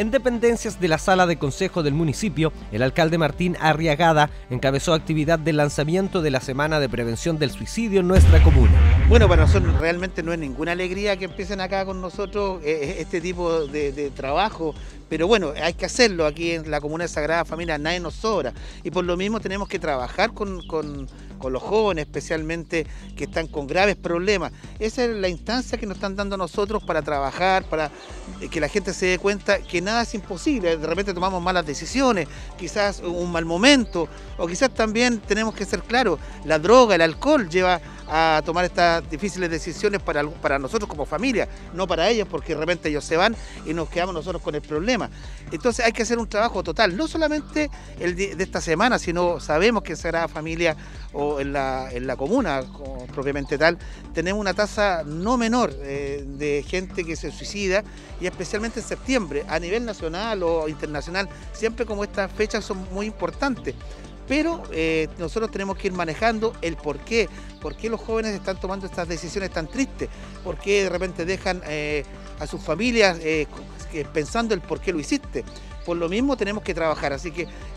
En dependencias de la sala de consejo del municipio, el alcalde Martín Arriagada encabezó actividad de lanzamiento de la Semana de Prevención del Suicidio en nuestra comuna. Bueno, para nosotros realmente no es ninguna alegría que empiecen acá con nosotros este tipo de trabajo, pero bueno, hay que hacerlo aquí en la comuna de Sagrada Familia, nadie nos sobra, y por lo mismo tenemos que trabajar con los jóvenes, especialmente que están con graves problemas. Esa es la instancia que nos están dando a nosotros para trabajar, para que la gente se dé cuenta que nada es imposible. De repente tomamos malas decisiones, quizás un mal momento, o quizás también tenemos que ser claros, la droga, el alcohol lleva a tomar estas difíciles decisiones para nosotros como familia, no para ellos, porque de repente ellos se van y nos quedamos nosotros con el problema. Entonces hay que hacer un trabajo total, no solamente el de esta semana, sino sabemos que en Sagrada Familia o en la comuna propiamente tal, tenemos una tasa no menor de gente que se suicida, y especialmente en septiembre, a nivel nacional o internacional, siempre como estas fechas son muy importantes. Pero nosotros tenemos que ir manejando el por qué los jóvenes están tomando estas decisiones tan tristes, por qué de repente dejan a sus familias pensando el por qué lo hiciste. Por lo mismo tenemos que trabajar, así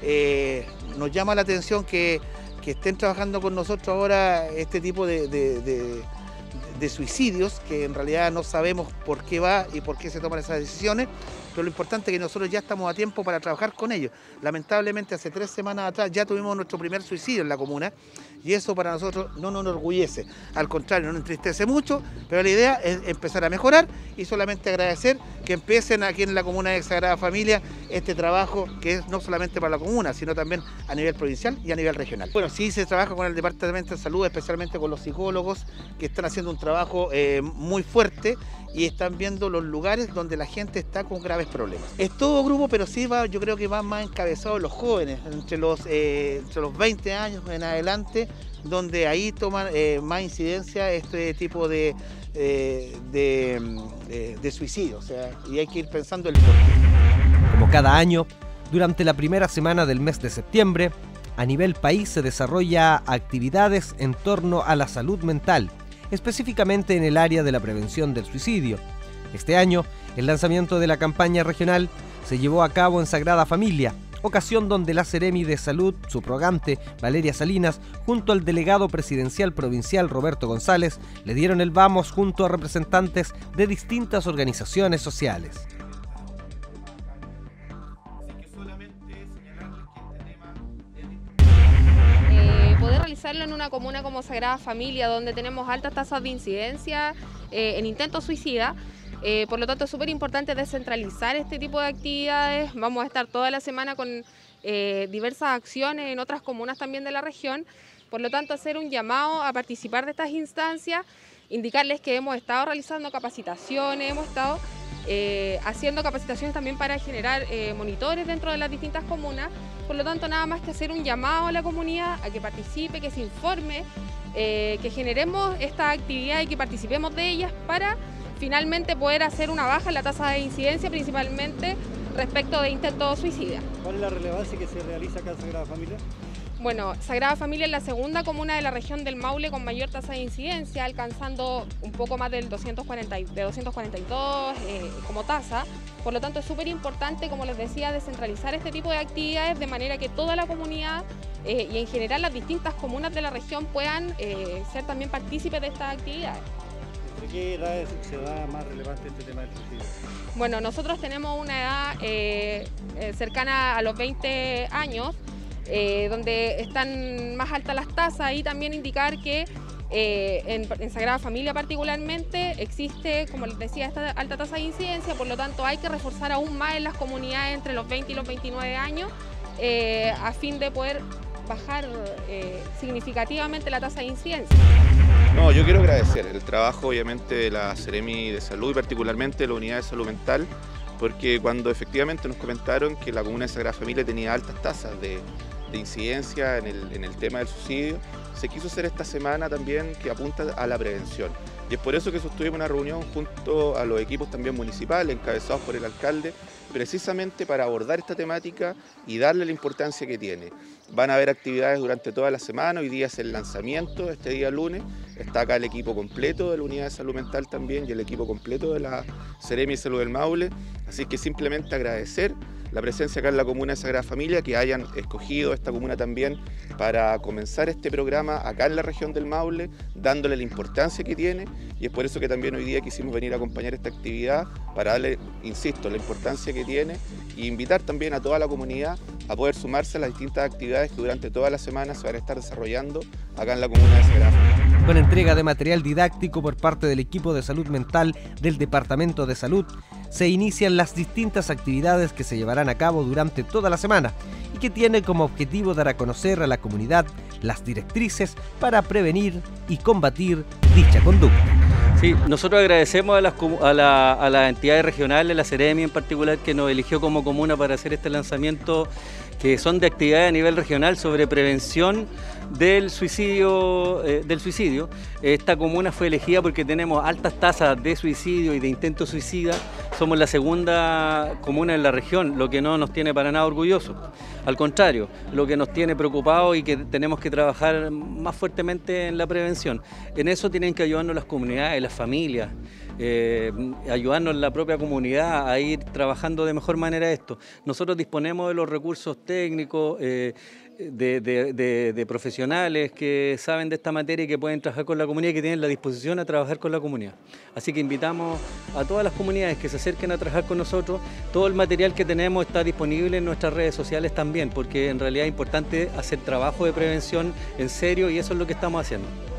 que nos llama la atención que estén trabajando con nosotros ahora este tipo de suicidios, que en realidad no sabemos por qué va y por qué se toman esas decisiones, pero lo importante es que nosotros ya estamos a tiempo para trabajar con ellos. Lamentablemente hace 3 semanas atrás ya tuvimos nuestro primer suicidio en la comuna, y eso para nosotros no nos enorgullece, al contrario, nos entristece mucho, pero la idea es empezar a mejorar y solamente agradecer que empiecen aquí en la comuna de Sagrada Familia este trabajo que es no solamente para la comuna, sino también a nivel provincial y a nivel regional. Bueno, sí se trabaja con el Departamento de Salud, especialmente con los psicólogos, que están haciendo un trabajo muy fuerte y están viendo los lugares donde la gente está con graves problemas. Es todo grupo, pero sí yo creo que van más encabezados los jóvenes, entre los 20 años en adelante, donde ahí toman más incidencia este tipo de suicidio, o sea, y hay que ir pensando el porqué. Como cada año, durante la primera semana del mes de septiembre, a nivel país se desarrolla actividades en torno a la salud mental, específicamente en el área de la prevención del suicidio. Este año, el lanzamiento de la campaña regional se llevó a cabo en Sagrada Familia, ocasión donde la Seremi de Salud, subrogante Valeria Salinas, junto al delegado presidencial provincial Roberto González, le dieron el vamos junto a representantes de distintas organizaciones sociales. Poder realizarlo en una comuna como Sagrada Familia, donde tenemos altas tasas de incidencia en intentos suicidas. Por lo tanto, es súper importante descentralizar este tipo de actividades. Vamos a estar toda la semana con diversas acciones en otras comunas también de la región. Por lo tanto, hacer un llamado a participar de estas instancias, indicarles que hemos estado realizando capacitaciones, hemos estado haciendo capacitaciones también para generar monitores dentro de las distintas comunas. Por lo tanto, nada más que hacer un llamado a la comunidad a que participe, que se informe, que generemos esta actividad y que participemos de ellas para finalmente poder hacer una baja en la tasa de incidencia, principalmente respecto de intentos suicidas. ¿Cuál es la relevancia que se realiza acá en Sagrada Familia? Bueno, Sagrada Familia es la segunda comuna de la región del Maule con mayor tasa de incidencia, alcanzando un poco más del 242 como tasa. Por lo tanto, es súper importante, como les decía, descentralizar este tipo de actividades de manera que toda la comunidad y en general las distintas comunas de la región puedan ser también partícipes de estas actividades. ¿De qué edad se da más relevante este tema del suicidio? Bueno, nosotros tenemos una edad cercana a los 20 años, donde están más altas las tasas, y también indicar que en Sagrada Familia particularmente existe, como les decía, esta alta tasa de incidencia. Por lo tanto, hay que reforzar aún más en las comunidades entre los 20 y los 29 años a fin de poder bajar significativamente la tasa de incidencia. No, yo quiero agradecer el trabajo obviamente de la Seremi de Salud y particularmente de la Unidad de Salud Mental, porque cuando efectivamente nos comentaron que la comuna de Sagrada Familia tenía altas tasas de de incidencia en el tema del suicidio, se quiso hacer esta semana también que apunta a la prevención. Y es por eso que sostuvimos una reunión junto a los equipos también municipales, encabezados por el alcalde, precisamente para abordar esta temática y darle la importancia que tiene. Van a haber actividades durante toda la semana, hoy día es el lanzamiento, este día lunes, está acá el equipo completo de la Unidad de Salud Mental también y el equipo completo de la Seremi de Salud del Maule, así que simplemente agradecer la presencia acá en la comuna de Sagrada Familia, que hayan escogido esta comuna también para comenzar este programa acá en la región del Maule, dándole la importancia que tiene, y es por eso que también hoy día quisimos venir a acompañar esta actividad para darle, insisto, la importancia que tiene e invitar también a toda la comunidad a poder sumarse a las distintas actividades que durante toda la semana se van a estar desarrollando acá en la comuna de Sagrada Familia. Con entrega de material didáctico por parte del equipo de salud mental del Departamento de Salud, se inician las distintas actividades que se llevarán a cabo durante toda la semana y que tiene como objetivo dar a conocer a la comunidad las directrices para prevenir y combatir dicha conducta. Sí, nosotros agradecemos a las entidades regionales, la Seremi en particular, que nos eligió como comuna para hacer este lanzamiento, que son de actividades a nivel regional sobre prevención del suicidio. Esta comuna fue elegida porque tenemos altas tasas de suicidio y de intento suicida. Somos la segunda comuna en la región, lo que no nos tiene para nada orgullosos. Al contrario, lo que nos tiene preocupados y que tenemos que trabajar más fuertemente en la prevención. En eso tienen que ayudarnos las comunidades, las familias, ayudarnos la propia comunidad a ir trabajando de mejor manera esto. Nosotros disponemos de los recursos técnicos, de profesionales que saben de esta materia y que pueden trabajar con la comunidad y que tienen la disposición a trabajar con la comunidad. Así que invitamos a todas las comunidades que se acerquen a trabajar con nosotros. Todo el material que tenemos está disponible en nuestras redes sociales también, porque en realidad es importante hacer trabajo de prevención en serio y eso es lo que estamos haciendo.